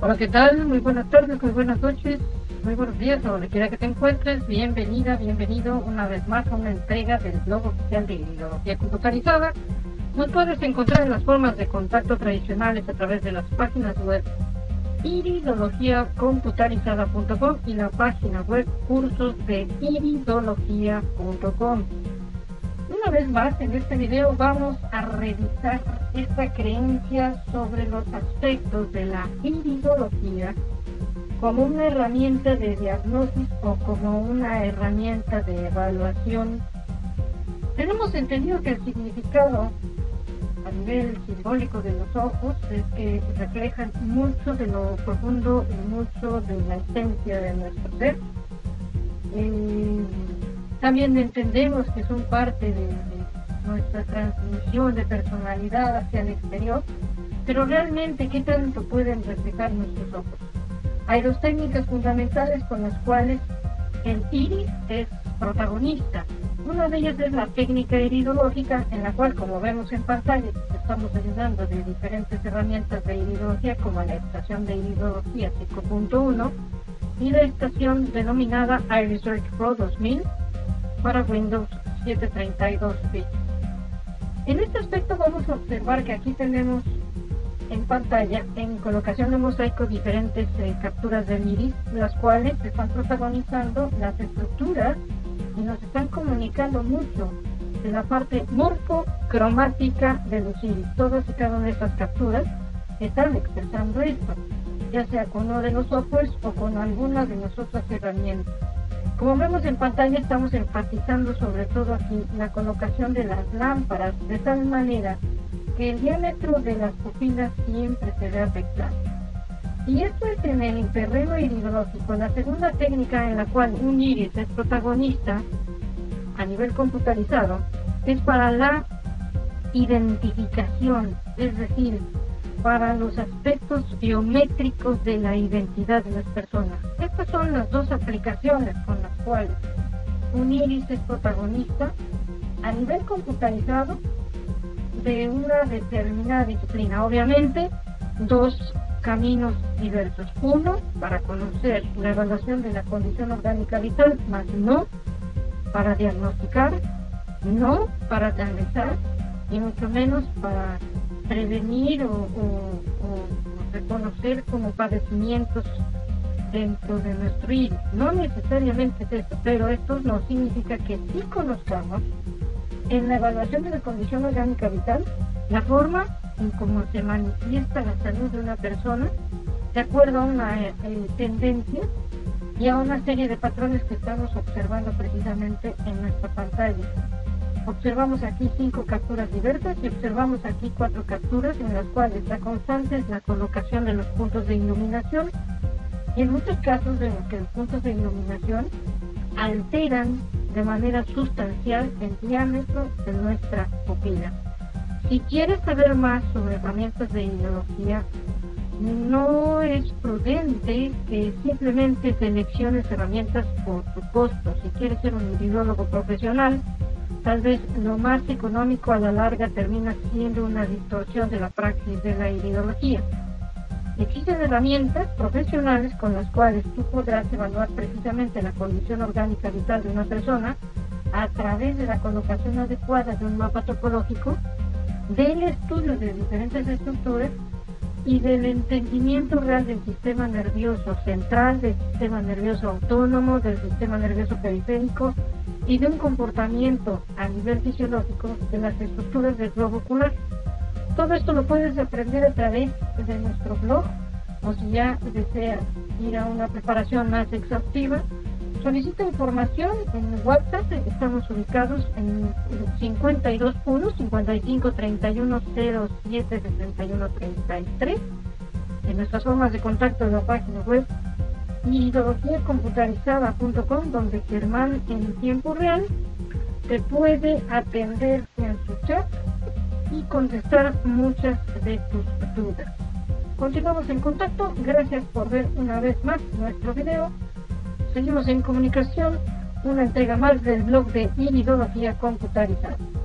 Hola, ¿qué tal? Muy buenas tardes, muy buenas noches, muy buenos días, o donde quiera que te encuentres. Bienvenida, bienvenido una vez más a una entrega del blog oficial de Ideología Computarizada. Nos puedes encontrar en las formas de contacto tradicionales a través de las páginas web iridologiacomputarizada.com y la página web cursosdeiridología.com. Una vez más, en este video vamos a revisar esta creencia sobre los aspectos de la iridología como una herramienta de diagnóstico o como una herramienta de evaluación. Tenemos entendido que el significado a nivel simbólico de los ojos es que reflejan mucho de lo profundo y mucho de la esencia de nuestro ser. También entendemos que son parte de nuestra transmisión de personalidad hacia el exterior, pero realmente, ¿qué tanto pueden reflejar nuestros ojos? Hay dos técnicas fundamentales con las cuales el iris es protagonista. Una de ellas es la técnica iridológica, en la cual, como vemos en pantalla, estamos ayudando de diferentes herramientas de iridología, como la estación de iridología 5.1 y la estación denominada iResearch Pro 2000 para Windows 732 bits. En este aspecto vamos a observar que aquí tenemos en pantalla, en colocación de mosaico, diferentes capturas del iris, las cuales están protagonizando las estructuras y nos están comunicando mucho de la parte morfocromática de los iris. Todas y cada una de estas capturas están expresando esto, ya sea con uno de los softwares o con alguna de las otras herramientas. Como vemos en pantalla, estamos enfatizando sobre todo aquí la colocación de las lámparas, de tal manera que el diámetro de las pupilas siempre se ve afectado. Y esto es en el terreno iridológico. La segunda técnica en la cual un iris es protagonista a nivel computarizado es para la identificación, es decir, para los aspectos biométricos de la identidad de las personas. Estas son las dos aplicaciones con las cuales un iris es protagonista a nivel computarizado de una determinada disciplina. Obviamente, dos caminos diversos. Uno, para conocer la evaluación de la condición orgánica vital, más no para diagnosticar, no para analizar, y mucho menos para prevenir o reconocer como padecimientos dentro de nuestro iris. No necesariamente es eso, pero esto no significa que sí conozcamos en la evaluación de la condición orgánica vital la forma en cómo se manifiesta la salud de una persona de acuerdo a una tendencia y a una serie de patrones que estamos observando precisamente en nuestra pantalla. Observamos aquí 5 capturas diversas y observamos aquí 4 capturas en las cuales la constante es la colocación de los puntos de iluminación, y en muchos casos vemos que los puntos de iluminación alteran de manera sustancial el diámetro de nuestra pupila. Si quieres saber más sobre herramientas de iridología, no es prudente que simplemente selecciones herramientas por tu costo. Si quieres ser un iridólogo profesional, tal vez lo más económico a la larga termina siendo una distorsión de la praxis de la iridología. Existen herramientas profesionales con las cuales tú podrás evaluar precisamente la condición orgánica vital de una persona a través de la colocación adecuada de un mapa topológico, del estudio de diferentes estructuras y del entendimiento real del sistema nervioso central, del sistema nervioso autónomo, del sistema nervioso periférico y de un comportamiento a nivel fisiológico de las estructuras del globo ocular. Todo esto lo puedes aprender a través de nuestro blog, o si ya deseas ir a una preparación más exhaustiva, solicita información en WhatsApp. Estamos ubicados en 52 55 31 07 61 33. En nuestras formas de contacto en la página web iridologiacomputarizada.com, donde Germán en tiempo real te puede atender en su chat y contestar muchas de tus dudas. Continuamos en contacto. Gracias por ver una vez más nuestro video. Seguimos en comunicación. Una entrega más del blog de Iridología Computarizada.